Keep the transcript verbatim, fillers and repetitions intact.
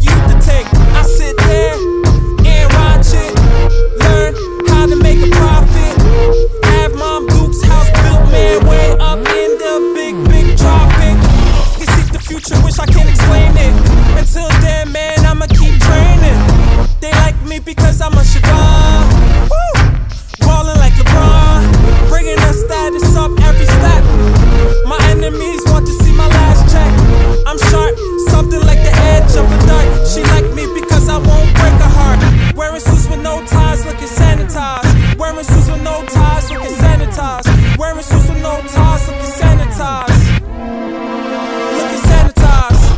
youth to take. I sit there and watch it, learn how to make a profit. Have Mom Duke's house built, man, way up in the big, big tropic. Can see the future, wish I can